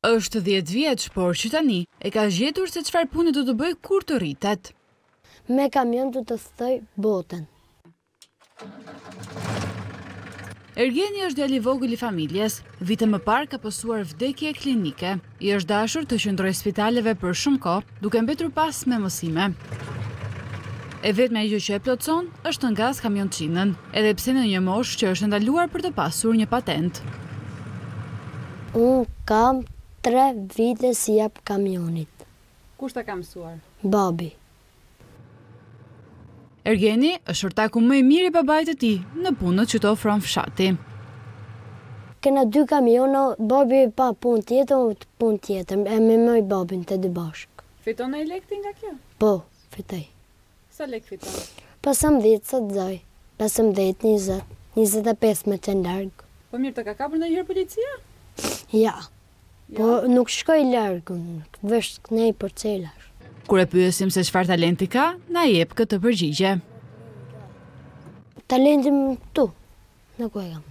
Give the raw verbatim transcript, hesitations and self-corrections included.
Është dhjetë vjeç, por që tani e ka zgjetur se çfarë pune do të bëj kur të rritet. Me kamion do të thoj botën. Ergeni është djali i vogël i familjes. Vite më parë ka pasur vdekje klinike. I është dashur të qëndrojë spitaleve për shumë kohë, duke mbetur pas me mësime. E vetmja gjë që e plotson është të ngas kamionçinën, edhe pse në një moshë që është ndaluar për të pasur një patent. Unë kam tre vite si jap kamionit. Kush ta ka mësuar? Babi. Ergeni është ortaku më i mirë i babait të tij në punët që të ofron fshati. Kena dy kamiona, babi pa punë tjetër, unë punë tjetër, e me moj babin të dy bashkë. Fiton ai lekti nga kjo? Po, fitoj. Sa lek fiton? pesëmbëdhjetë sa të zoj, pesëmbëdhjetë, njëzet, njëzet e pesë me të largë. Po mirë, të ka kapur ndonjëherë policia? Ja, po nuk shkoj largë, vesh kënej për celash. Kur e pyesim se çfarë talenti ka, na jep këtë përgjigje. Talentin tu, në ku e kam.